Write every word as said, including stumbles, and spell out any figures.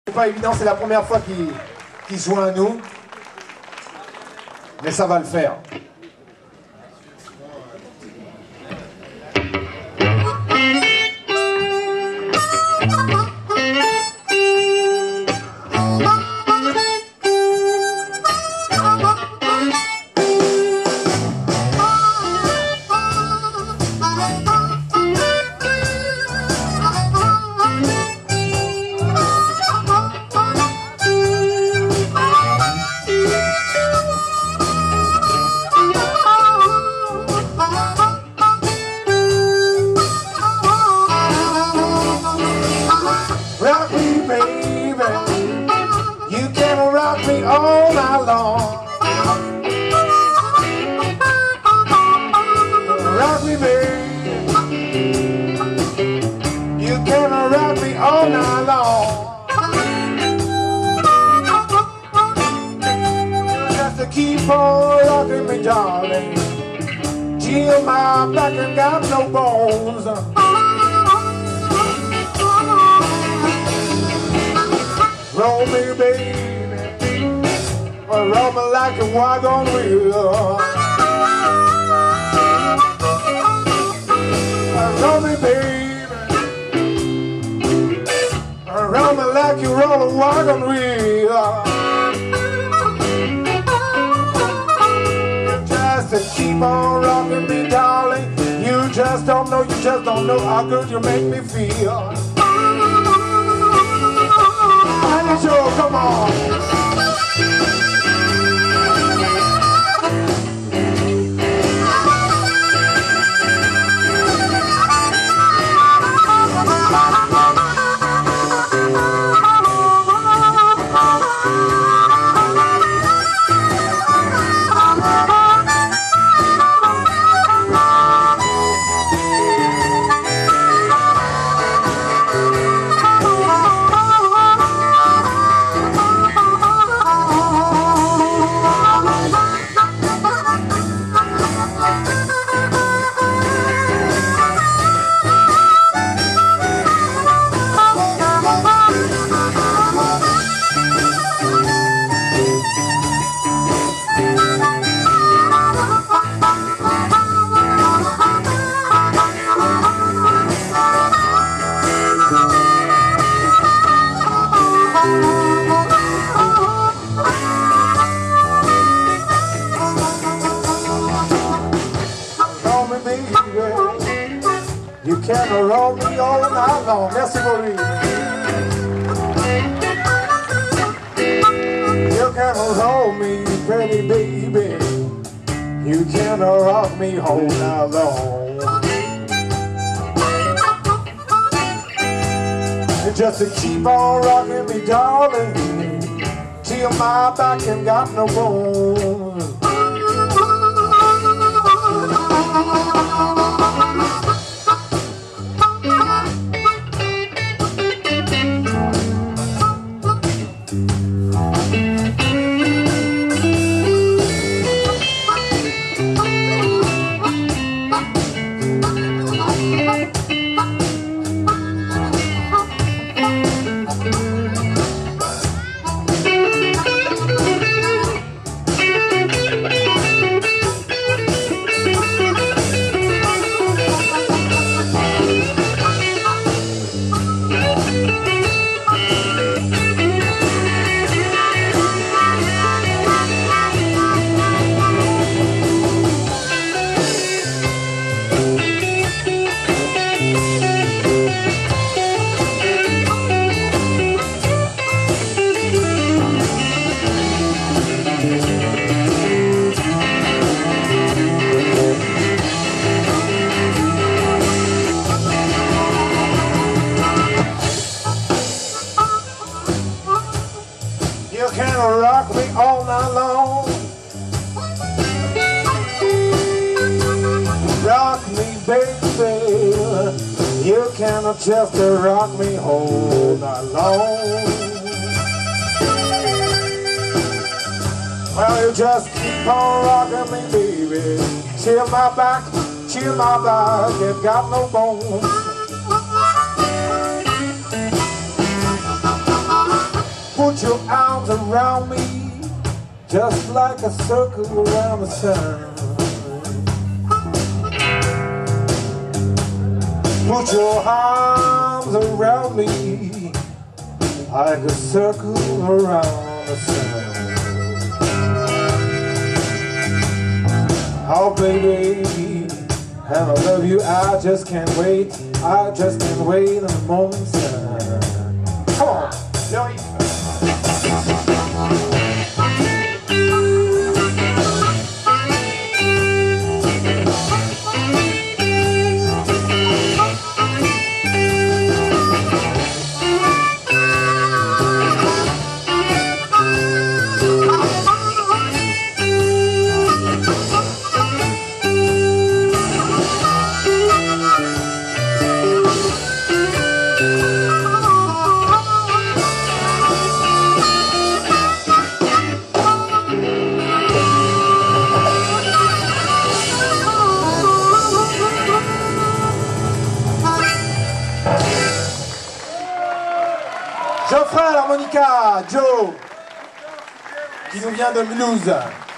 C'est pas évident, c'est la première fois qu'il qu'il se joint à nous. Mais ça va le faire. All night long, rock me, baby. You can rock me all night long. Just to keep on rocking me, darling. Till my back and got no bones. Roll me, baby. Roll me like a wagon wheel. Roll me, baby. Roll me like you roll a wagon wheel. Just to keep on rocking me, darling. You just don't know, you just don't know how good you make me feel. Honey, Joe, come on. You can roll me all night long. Merci, Maurice. You can roll me, pretty baby. You can rock me all night long. Just to keep on rocking me, darling, till my back ain't got no bones. You can rock me all night long. Rock me, baby. You can just rock me all night long. Well, you just keep on rocking me, baby. Chill my back, chill my back. It got no bones. Put your arms around me, just like a circle around the sun. Put your arms around me, like a circle around the sun. Oh baby, and I love you, I just can't wait. I just can't wait in the moment's time. Come on, Joey. Geoffrey à l'harmonica, Joe, qui nous vient de Mulhouse.